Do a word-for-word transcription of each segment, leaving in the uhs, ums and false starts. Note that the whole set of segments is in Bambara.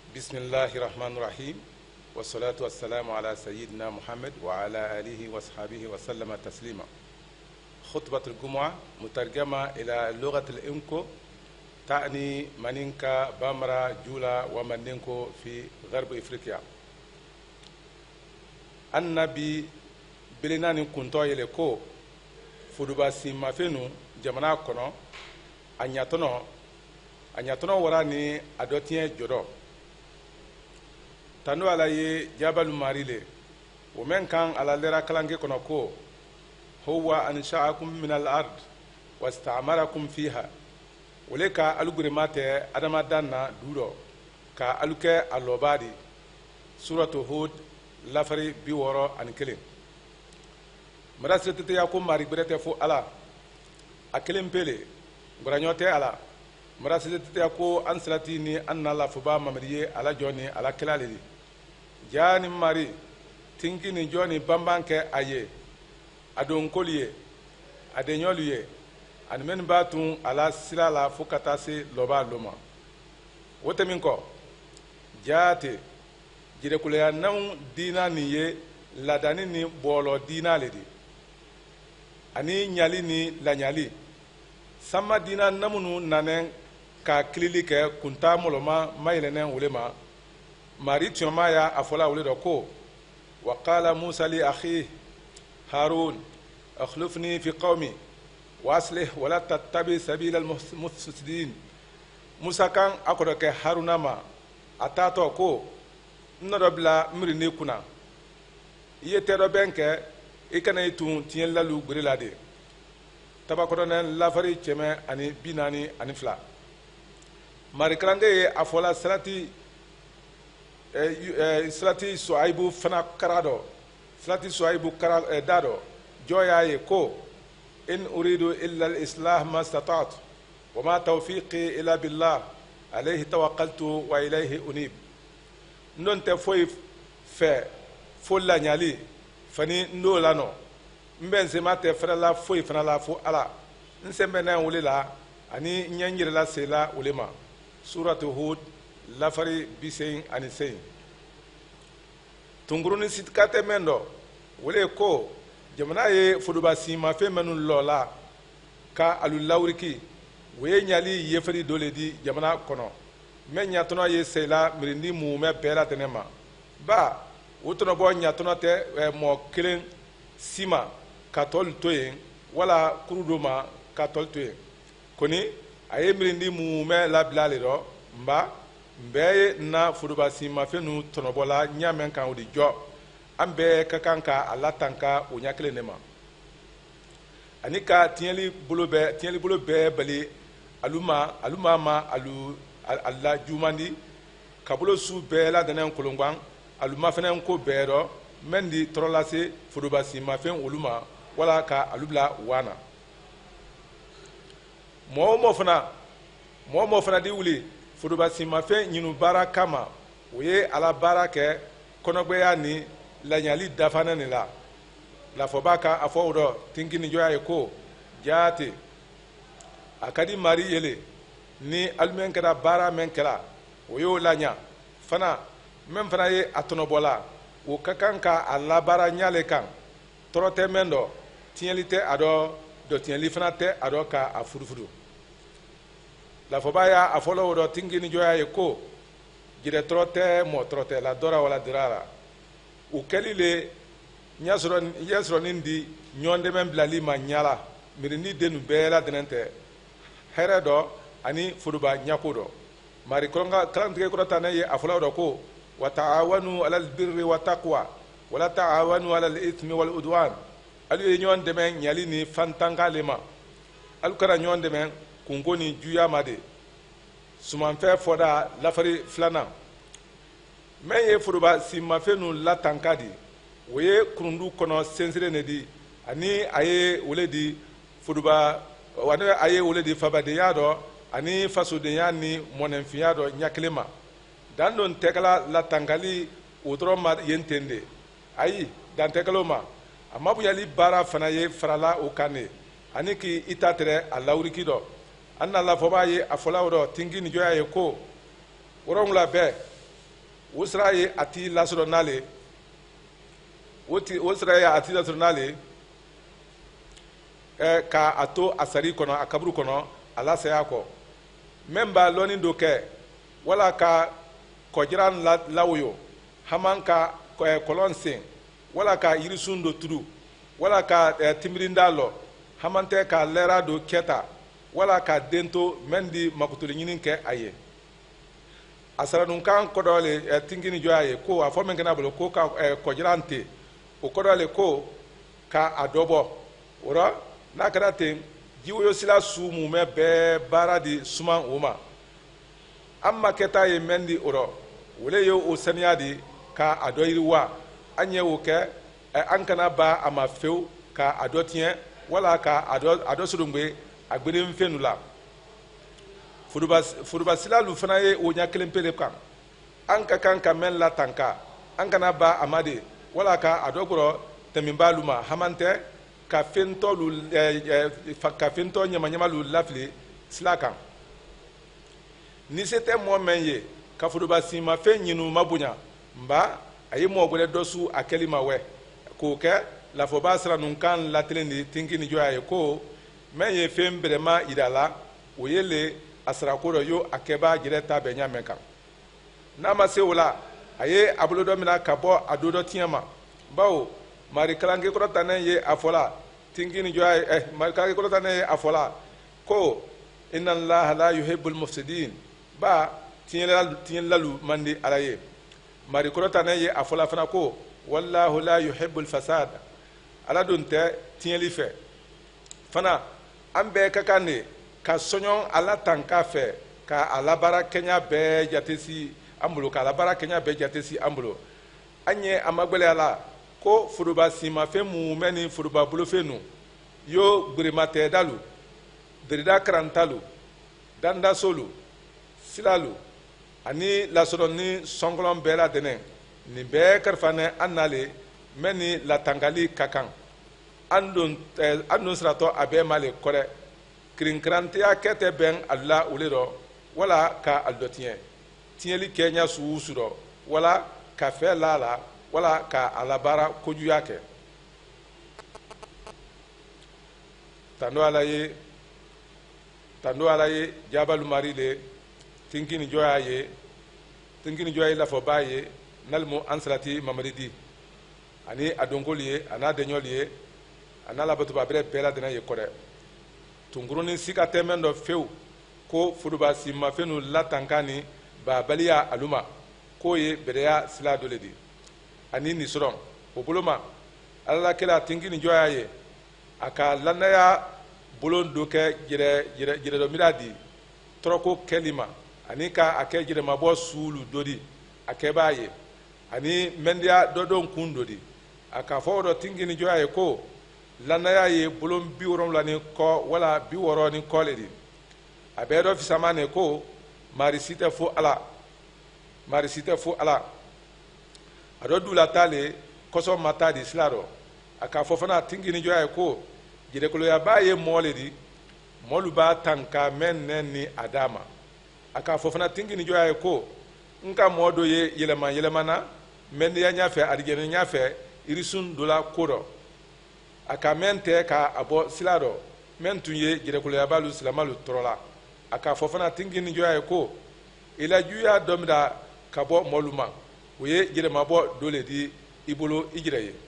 بسم الله الرحمن الرحيم والصلاة والسلام على سيدنا محمد وعلى آله وصحبه وسلم تسليما. خطبة الجمعة مترجمة إلى لغة الإنكو تعني منينكا بامرا جولا ومنينكو في غرب إفريقيا. النبي بلنان كنتو يلكو فدوبا سيما فينو جمنا كنو أنياتونو أنياتونو وراني أدوتين جدو tanu ala ye jabalu marile o men kan ala lera kalange kono ko huwa ansha'akum min al-ard wasta'marakum fiha waleka alugure mate adama danna duro ka aluke alobadi suratu hud lafari bi woro an kelen marasete ya ko mari brete fo ala akelen pele ngoranyote ala marasete ya ko ansalati ni anna la fuba mamriye ala joni ala kelali jani mari tinki ni joni bambanke aye adon koliye adenyoluye an men batun ala silala fukata se loba loma wote min ko jate jire kuleya nan dina ni ye ladani ni bolo dina ledi ani nyali ni la nyali sama dina namunu nanen ka klili ke kunta moloma maylenen ulema mari tiomaya afola uledo ko wa qala musa li akhi harun akhlifni fi qawmi wa aslih wa la tattabi sabila al mufsidin musa kan akodo ke haruna ma atato ko nnodo bla miri ne kuna yete do benke ikana itun tien lalu gurelade tabakodo nen lafari cheme ani binani ani fla mari krande afola salati salati suaibu fana karado salati suaibu kara dado joya ye ko in uridu illa al-islah ma stata'tu wa ma tawfiqi illa billah alayhi tawakkaltu wa ilayhi unib non te foy fe folla nyali fani ndolano mbense mate frala foy fana la fo ala nsembe na wulila ani nyanyire la sela ulema suratu hud lafari bisein ani sein tunguruni sitkate mendo wole ko jamana ye fuduba sima fe menu lola ka alu lawriki we nyali yefari dole di jamana kono men nyatono ye sela mirindi mu me pela tenema ba wotono bo nyatono te e mo kelen sima katol toyen wala kurudoma katol toyen koni aye mirindi mu me la blale do mba mbeye na fuduba sima fenu tonobola nyamen kan odi jo ambe kakanka alatanka onyakele nema anika tieli bulobe tieli bulobe bali aluma aluma ma alu alla jumandi kabulo su be la danen kolongwan aluma fenen ko bero mendi trolase fuduba sima fen uluma wala ka alubla wana mo mo fana mo mo fana di wuli fuduba sima fe nyinu bara kama oye ala bara ke konogbeya ni lanyali dafana ni la la fobaka afodo tingini joya ko jate akadi mari yele ni almen kada bara men kala oyo lanya fana men fana ye atonobola o kakanka ala bara nyale kan torote mendo tielite ado do tieli fana te ado ka afurufuru la fobaya afolo wodo tingini joya ye ko jire trote mo trote la dora wala dirara u kelile nyasro nyasro nindi nyonde men blali ma nyala mirini denu bela denente heredo ani fuduba nyakodo mari kolonga kalamtige ko tane ye afolo wodo ko wa ta'awanu alal birri wa taqwa wala ta'awanu alal ithmi wal udwan alu nyonde men nyali ni fantangalema alu kara nyonde men kungoni juya made suman fe foda lafari flana men ye furuba sima fenu latankadi woye kurundu kono sensire nedi ani aye woledi furuba wane aye woledi fabade yado ani fasude yani monenfi yado nyaklema dandon tekala latangali udro ma yentende ayi dan tekaloma amabu yali bara fana ye farala okane ani ki itatere alawriki do anna la foba ye afola wodo tingi ni joya ye ko worong la be o sira ye a t'i lasɔrɔ n'ale o ti o sira ye a t'i lasɔrɔ n'ale ɛ ka a to a sari kɔnɔ a kaburu kɔnɔ a la saya kɔ min b'a lɔnni dɔ kɛ wala ka kɔjiran la lawoyo haman ka kɔlɔn sen wala ka yirisun dɔ turu wala ka timirinda lɔ haman tɛ ka lɛra dɔ kɛta wala ka den to min di makutuli ɲini kɛ a ye a saranunkan kɔdɔ le tinkini jɔ a ye ko a fɔ min kɛnɛ a bolo ko ka kɔjiran ten o kɔdɔ le ko ka a dɔ bɔ o rɔ n'a kɛra ten jiwoyo sila su mumɛ bɛɛ baara di suman o ma an ma kɛta ye min di o rɔ wele ye o saniya di ka a dɔ yiriwa an ye o kɛ an kana ba a ma fewu ka a dɔ tiɲɛ wala ka a dɔ a dɔ surungbe a gbeden fɛn la forobasila lu fana ye o ɲɛ kelen pele kan an ka kan ka mɛn la tanka an kana ba a ma de wala ka a dɔ kɔrɔ tɛmɛba lu ma haman tɛ ka fɛntɔ lu ka fɛntɔ ɲamaɲama lu lafili sila kan ni se tɛ mɔgɔ mɛn ye ka forobasima fɛn ɲinu ma bonya nba a ye mɔgɔ wɛrɛ dɔ su a kɛli ma wɛ k'o kɛ lafɔba siranunkan latelen de tinkini jɔ a ye ko mɛn ye fɛn bɛrɛma yira la o ye le a sarako dɔ yo a kɛba yɛrɛ ta bɛn ɲamɛ kan n'a ma se o la a ye a bolo dɔ mina ka bɔ a do dɔ tiɲɛ ma bawo marikalanke kɔrɔtanen ye a fɔla tinkini jɔ a ye ɛ marikalanke kɔrɔtanen ye a fɔla ko inna allaha la yuhibbul mufsidin ba tiɲɛlalu man di ala ye mari kɔrɔtanen ye a fɔla fana ko wallahu la yuhibbul fasad ala dun tɛ tiɲɛli fɛ fana an bɛɛ ka kan de ka sɔɲɔ ala tanka fɛ ka a labaara kɛɲɛ bɛɛ jate si an bolo k'a labaara kɛɲɛ bɛɛ jate si an bolo an ye a magwɛlɛya la ko forobasimafɛn mun bɛ ni foroba bolofɛn nu yo gberimatɛdalu derida karantalu dandasolu silalu ani lasɔrɔni sɔngɔlɔn bɛɛ la dɛnɛ nin bɛɛ kalifanɛ an nale mɛ ni latangali ka kan an don an don siratɔ a bɛɛ ma le kɔrɛ kirinkirantiya kɛ tɛ bɛn alu la o le rɔ wala ka alu dɔ tiɲɛ tiɲɛli kɛ ɲa sugu su rɔ wala ka fɛn la a la wala ka a labaara kojuguya kɛ tando ala ye tando ala ye jabalu mari le tinkini jɔya ye tinkini jɔya ye lafɔba ye nalimu an salati mamadi di ani a donkoli ye a n'a deɲɔli ye a n'a labatoba bɛrɛ bɛɛ la dɛnɛ ye kɔrɛ tunkurunin si ka tɛmɛn dɔ fewu ko forobasimafɛnnu latanka ni babaliya alu ma k'o ye bɛrɛya sila dɔ le di ani nisɔrɔ o bolo ma ala kɛla tinkini jɔya ye a ka lannaya bolon dɔ kɛ yɛrɛdɔmira di tɔrɔko kɛli ma ani ka a kɛ yɛrɛmabɔ suulu dɔ di a kɛ b'a ye ani mɛndiya dɔ dɔn kun dɔ di a ka fɔ dɔ tinkini jɔya ye ko lannaya ye bolon bi wolonwula ni kɔ wala bi wɔɔrɔ ni kɔ le di a bɛɛ dɔ fisama ne ko maari si tɛ fo ala maari si tɛ fo ala a dɔ dulata le kɔsɔn ma taa di sila rɔ a k'a fɔ fana tinkini jɔya ye ko jɛrɛkoloyaba ye mɔɔ le di mɔɔlu b'a tan ka mɛn nɛ ni a d'a ma a k'a fɔ fana tinkini jɔya ye ko n ka mɔɔ dɔ ye yɛlɛma yɛlɛmana mɛndiya ɲafɛ alijɛnɛ ɲafɛ irisun dɔ la ko dɔ a ka mɛn tɛ k'a bɔ sila rɔ mɛn tun ye jɛrɛkoloyabalu silamalu tɔrɔ la a k'a fɔ fana tinkini jɔya ye ko ilajuya dɔ mina ka bɔ mɔɔlu ma o ye yɛlɛmabɔ dɔ le di i bolo i yɛrɛ ye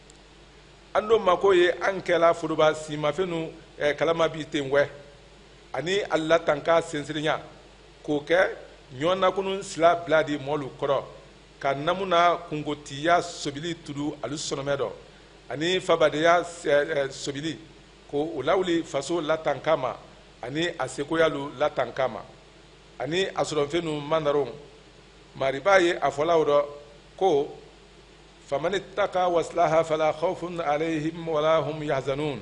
an don mako ye an kɛla foroba simafɛnnu eh, kalama bi ten wɛ ani ala tanka sensirinya k'o kɛ ɲɔnakunu sila bila di mɔɔlu kɔrɔ ka namuna kungotiya sobili turu alu sɔnɔmɛ dɔ ani fabadeya eh, sobili ko o lawuli faso latanka ma ani a sekoyalu latanka ma ani a sɔrɔfɛnnu mandaron mariba ye a fɔlaw dɔ ko faman ittaqa waslaha fala khawfun alayhim wala hum yahzanun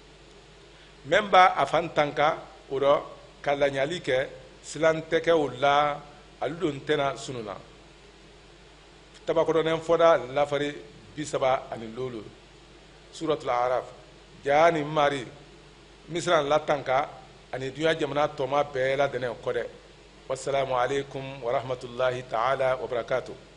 men b'a a fan tanka o rɔ ka laɲali kɛ silantɛkɛw la alu don tɛna sununa tabakɔrɔnɛ fɔda lafari bi saba ani lolo suratul araf jaa ni mari misiran latanka ani dunuya jamana tɔma bɛɛ la dɛnɛ kɔ dɛ wassalamu alaikum warahmatullahi ta'ala wa barakatuh